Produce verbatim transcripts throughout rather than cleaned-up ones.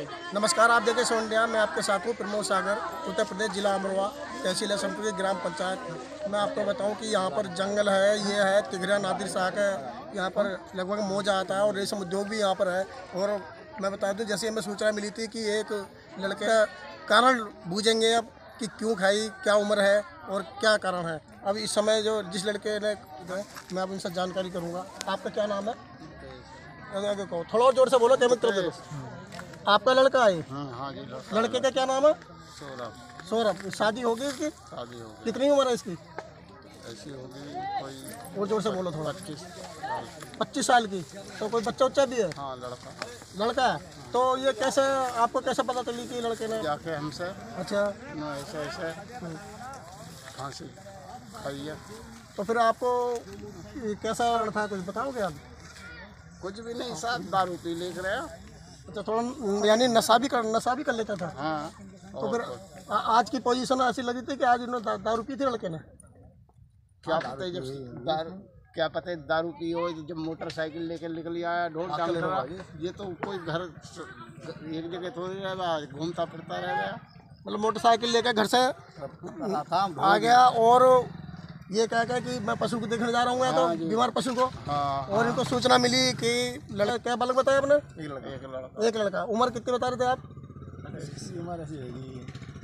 नमस्कार, आप देखें सोन इंडिया। मैं आपके साथ हूँ प्रमोद सागर, उत्तर प्रदेश, जिला अमरोहा, तहसील असमपुरी, ग्राम पंचायत। मैं आपको बताऊं कि यहाँ पर जंगल है, ये है तिगरा नादिर शाह का। यहाँ पर लगभग मोजा आता है और रेशम उद्योग भी यहाँ पर है। और मैं बता दूं, जैसे हमें सूचना मिली थी कि एक लड़के का कारण बूझेंगे अब कि क्यों खाई, क्या उम्र है और क्या कारण है। अब इस समय जो जिस लड़के ने, मैं अब इनसे जानकारी करूँगा। आपका क्या नाम है? आगे कहो, थोड़ा और जोर से बोलो। क्या मित्र, आपका लड़का है? हाँ, हाँ जी। लड़के का क्या नाम है? सौरभ। सौरभ। शादी होगी इसकी? शादी होगी। कितनी उम्र है इसकी? ऐसी होगी कोई, और जोर से बोलो थोड़ा। पच्चीस पच्चीस साल की। तो कोई बच्चा उच्चा भी है? हाँ, लड़का। लड़का है। तो ये कैसे, आपको कैसे पता चली कि लड़के ने जाके हमसे अच्छा न ऐसे ऐसे फांसी खाई है। तो फिर आपको ये कैसा था, कुछ बताओगे आप? कुछ भी नहीं, साथ दारू पी ले रहे। अच्छा, थोड़ा यानी नशा भी कर नशा भी कर लेता था? हाँ। तो फिर आ, आज की पोजीशन ऐसी लगी थी कि आज इन्होंने दा, दारू पी थी लड़के ने? क्या पता है जब दारू क्या पता है दारू पी हो, जब मोटरसाइकिल लेकर निकल आया ढोल डाल रहा। ये तो कोई घर एक जगह थोड़ी रह, घूमता फिरता रह गया। मतलब मोटरसाइकिल लेकर घर से आ गया और ये कह के कि मैं पशु को देखने जा रहा हूँ, तो बीमार पशु को। हाँ, और इनको सूचना मिली कि लड़का, क्या बालक बताया आपने? एक लड़का। एक लड़का। एक लड़का। उम्र कितनी बता रहे थे आप? उम्र ऐसी होगी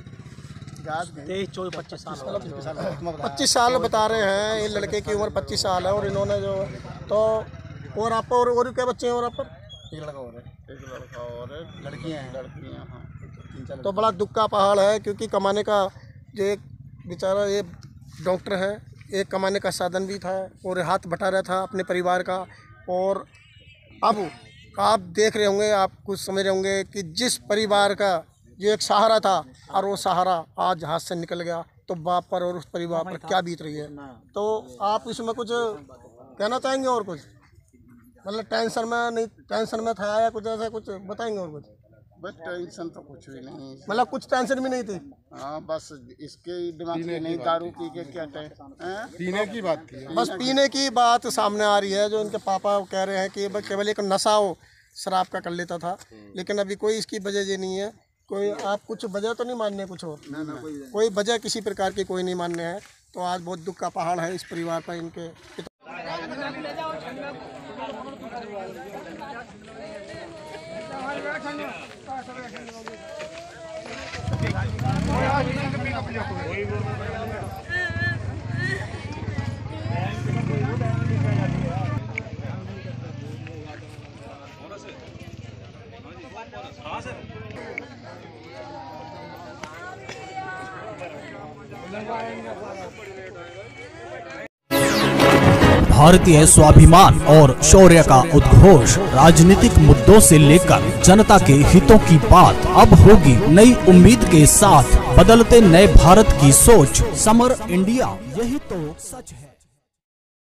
तेईस चौबीस पच्चीस साल पच्चीस साल बता रहे हैं। ये लड़के की उम्र पच्चीस साल है और इन्होंने जो तो और आप और, और क्या बच्चे हैं? और आप पर एक लड़का और है। एक लड़का और है। लड़कियाँ हैं। लड़कियाँ हाँ। तो बड़ा दुख का पहाड़ है, क्योंकि कमाने का जो एक बेचारा ये डॉक्टर है, एक कमाने का साधन भी था और हाथ बटा रहा था अपने परिवार का। और अब आप देख रहे होंगे, आप कुछ समझ रहे होंगे कि जिस परिवार का जो एक सहारा था और वो सहारा आज हाथ से निकल गया, तो बाप पर और उस परिवार पर क्या बीत रही है। तो आप इसमें कुछ कहना चाहेंगे और कुछ? मतलब टेंशन में नहीं, टेंशन में था या कुछ ऐसा कुछ बताएंगे और कुछ? बस टेंशन तो कुछ भी नहीं। मतलब कुछ टेंशन भी नहीं थी? हाँ, बस इसके दिमाग में नहीं, दारू पी के क्या पीने की बात थी। बस पीने की बात सामने आ रही है। जो इनके पापा कह रहे हैं कि बस केवल एक नशा हो, शराब का कर लेता था, लेकिन अभी कोई इसकी वजह ये नहीं है। कोई आप कुछ वजह तो नहीं मानने कुछ और? ना, ना, कोई, कोई वजह किसी प्रकार की कोई नहीं मानने है। तो आज बहुत दुख का पहाड़ है इस परिवार पर। इनके भारतीय स्वाभिमान और शौर्य का उद्घोष, राजनीतिक मुद्दों से लेकर जनता के हितों की बात अब होगी नई उम्मीद के साथ। बदलते नए भारत की सोच, समर इंडिया, यही तो सच है।